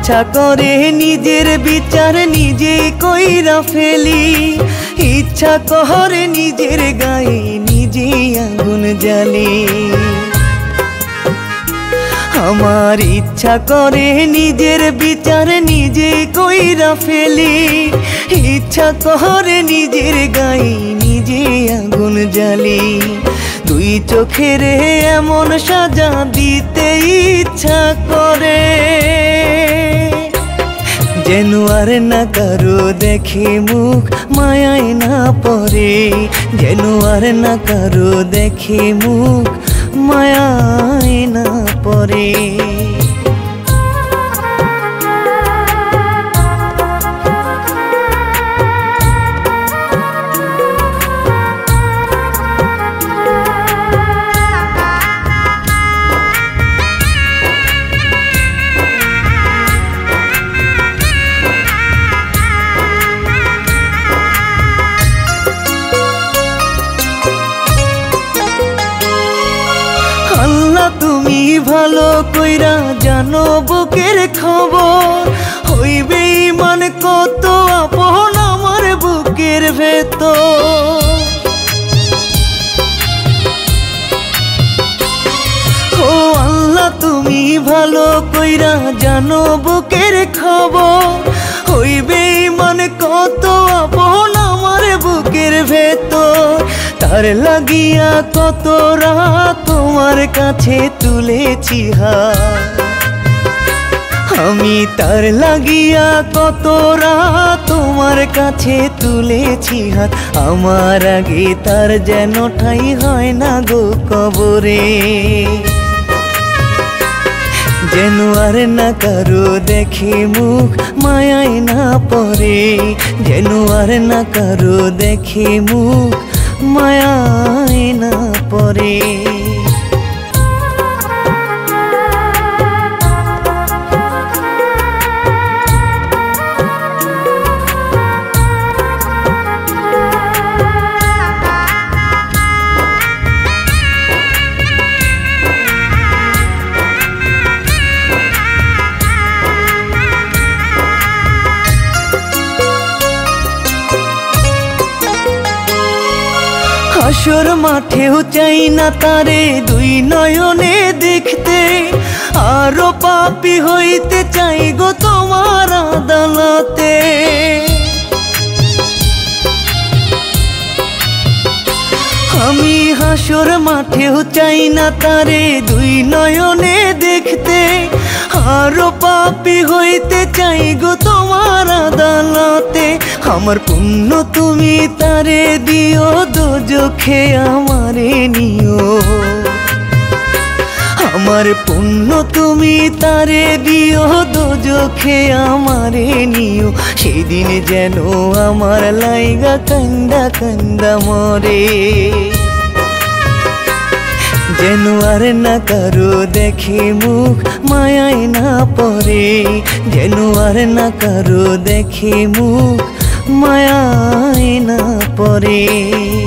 ইচ্ছা করে নিজের বিচার নিজে কইরা ফেলি, ইচ্ছা করে নিজের গায়ে নিজে আগুন জ্বালি। আমার ইচ্ছা করে নিজের বিচার নিজে কইরা ফেলি, ইচ্ছা করে নিজের গায়ে নিজে আগুন জ্বালি। দুই চোখের এমন সাজা দিতে ইচ্ছা করে, যেন আর না কারো দেখে মুখ মায়ায় না পড়ে, যেন আর না কারো দেখে মুখ মায়ায় না পড়ে। আল্লাহ তুমি ভালো কইরা জানো বুকের খবর, হইবে ইমান কত আপন আমার বুকের ভেতর। ও আল্লাহ তুমি ভালো কইরা জানো বুকের খবর, হইবে ইমান কত আপন আমার বুকের ভেতর। তার লাগিয়া কত রাত তোমার কাছে তুলেছি হাত, আমি তার লাগিয়া কত রাত তোমার কাছে তুলেছি হাত। আমার আগে তার যেন ঠাঁই হয় না গো কবরে, যেন আর না কারো দেখে মুখ মায়ায় না পড়ে, যেন আর না কারো দেখে মুখ মায়ায় না পড়ে। হাসর মাঠেও চাই না তারে দুই নয়নে দেখতে, আরো পাপী হইতে চাই গো তোমার আদালতে। আমি হাসর মাঠেও চাই না তারে দুই নয়নে দেখতে, আরো পাপী হইতে চাই গো তোমার আদালতে। আমার পুণ্য তুমি তারে দিও, দোজখে আমারে নিও। আমার পুণ্য তুমি তারে দিও, দোজখে আমারে নিও। সেদিন যেন আমার লাইগা কান্দা কান্দা মরে, যেন আর না কারো দেখে মুখ মায়ায় না পড়ে, যেন আর না কারো দেখে মুখ মায়ায় না পড়ে।